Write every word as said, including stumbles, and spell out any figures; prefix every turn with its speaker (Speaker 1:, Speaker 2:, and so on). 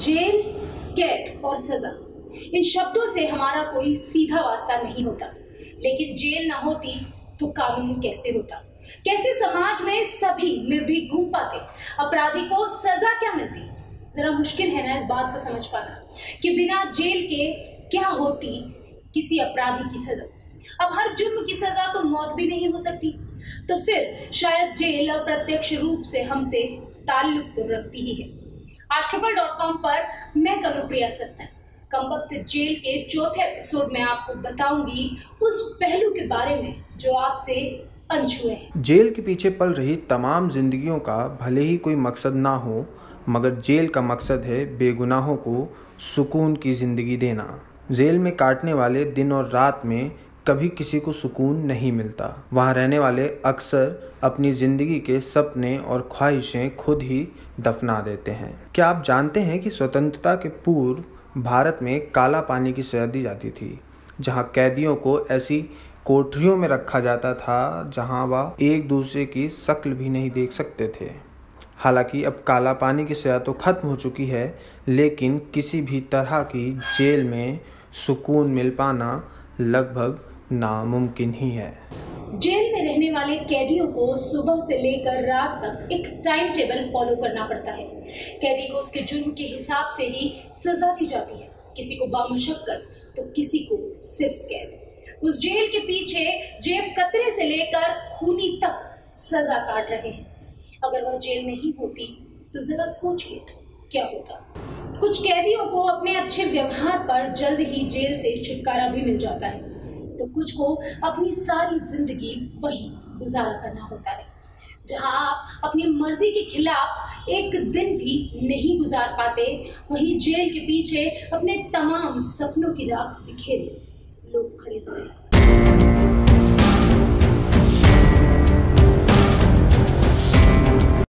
Speaker 1: Jail, कैद और सजा, इन शब्दों से हमारा कोई सीधा वास्ता नहीं होता, लेकिन जेल ना होती तो कानून कैसे होता? कैसे समाज में सभी निर्भीक घूम पाते? अपराधी को सजा क्या मिलती? जरा मुश्किल है ना इस बात को समझ पाना कि बिना जेल के क्या होती किसी अपराधी की सजा। अब हर जुर्म की सजा तो मौत भी नहीं हो सकती, तो फिर शायद जेल अप्रत्यक्ष रूप से हमसे ताल्लुक तो रखती ही है। आस्ट्रोपल डॉट कॉम पर मैं कनुप्रिया सत्तन कमबख्त जेल के चौथे एपिसोड में आपको बताऊंगी उस पहलू के बारे में जो आपसे अनछुए हैं।
Speaker 2: जेल के पीछे पल रही तमाम जिंदगियों का भले ही कोई मकसद ना हो, मगर जेल का मकसद है बेगुनाहों को सुकून की जिंदगी देना। जेल में काटने वाले दिन और रात में कभी किसी को सुकून नहीं मिलता। वहाँ रहने वाले अक्सर अपनी ज़िंदगी के सपने और ख्वाहिशें खुद ही दफना देते हैं। क्या आप जानते हैं कि स्वतंत्रता के पूर्व भारत में काला पानी की सजा दी जाती थी, जहाँ कैदियों को ऐसी कोठरियों में रखा जाता था जहाँ वह एक दूसरे की शक्ल भी नहीं देख सकते थे। हालांकि अब काला पानी की सजा तो खत्म हो चुकी है, लेकिन किसी भी तरह की जेल में सुकून मिल पाना लगभग नामुमकिन ही है।
Speaker 1: जेल में रहने वाले कैदियों को सुबह से लेकर रात तक एक टाइम टेबल फॉलो करना पड़ता है। कैदी को उसके जुर्म के हिसाब से ही सजा दी जाती है, किसी को बामुशक्कत तो किसी को सिर्फ कैद। उस जेल के पीछे जेब कतरे से लेकर खूनी तक सजा काट रहे हैं। अगर वह जेल नहीं होती तो जरा सोचिए क्या होता। कुछ कैदियों को अपने अच्छे व्यवहार पर जल्द ही जेल से छुटकारा भी मिल जाता है, तो कुछ को अपनी सारी जिंदगी वही गुजारा करना होता है। जहां आप अपनी मर्जी के खिलाफ एक दिन भी नहीं गुजार पाते, वहीं जेल के पीछे अपने तमाम सपनों की राख बिखेरे लोग खड़े हुए हैं।